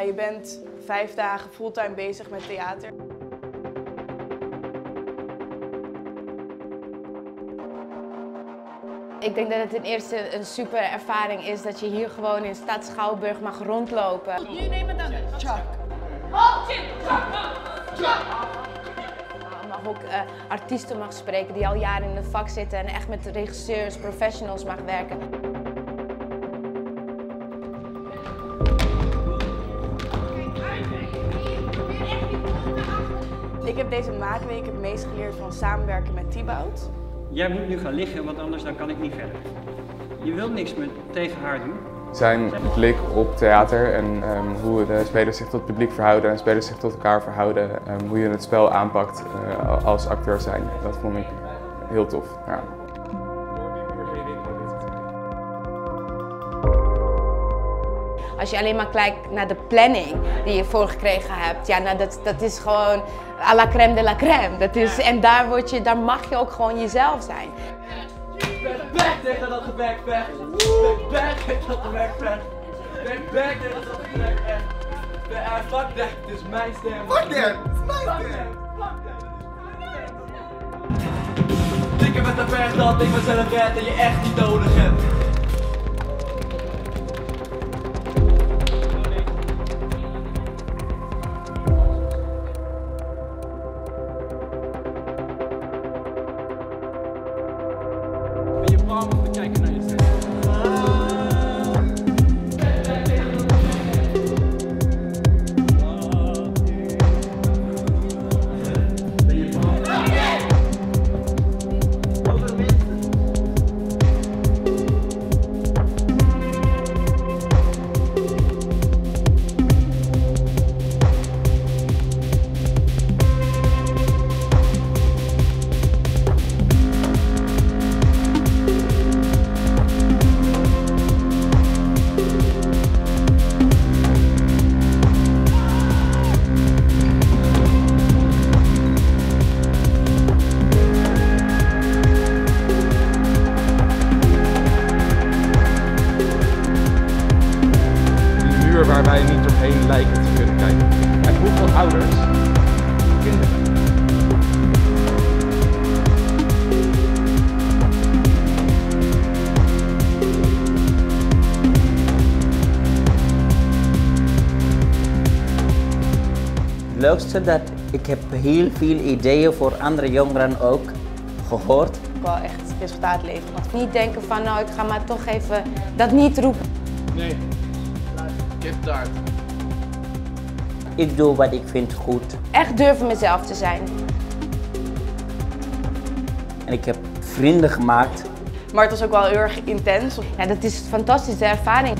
maar je bent 5 dagen fulltime bezig met theater. Ik denk dat het ten eerste een super ervaring is dat je hier gewoon in Stad Schouwburg mag rondlopen. Jullie nemen dan Chuck. Je mag ook artiesten mag spreken die al jaren in het vak zitten en echt met regisseurs, professionals mag werken. Ik heb deze maakweek het meest geleerd van samenwerken met Thibaut. Jij moet nu gaan liggen, want anders dan kan ik niet verder. Je wilt niks meer tegen haar doen. Zijn blik op theater en hoe de spelers zich tot het publiek verhouden en spelers zich tot elkaar verhouden, hoe je het spel aanpakt als acteur zijn, dat vond ik heel tof. Ja. Als je alleen maar kijkt naar de planning die je voorgekregen hebt, ja, nou dat is gewoon à la crème de la crème. Dat is, en daar mag je ook gewoon jezelf zijn. Back tegen dat gebackpack. Back tegen dat gebackpack. Back tegen dat gebackpack. Fuck that, dit is mijn stem. Fuck that, dit is mijn stem. Dikke met de pech dat ik mezelf red en je echt niet nodig hebt. Je palm moet kijken naar jezelf. Waar wij niet doorheen lijken te kunnen kijken. En hoeveel ouders kinderen. Het leukste dat ik heb heel veel ideeën voor andere jongeren ook gehoord. Wel echt resultaat leveren. Niet denken van nou ik ga maar toch even dat niet roepen. Nee. Kiptaart. Ik doe wat ik vind goed. Echt durven mezelf te zijn. En ik heb vrienden gemaakt. Maar het was ook wel heel erg intens. Ja, dat is een fantastische ervaring.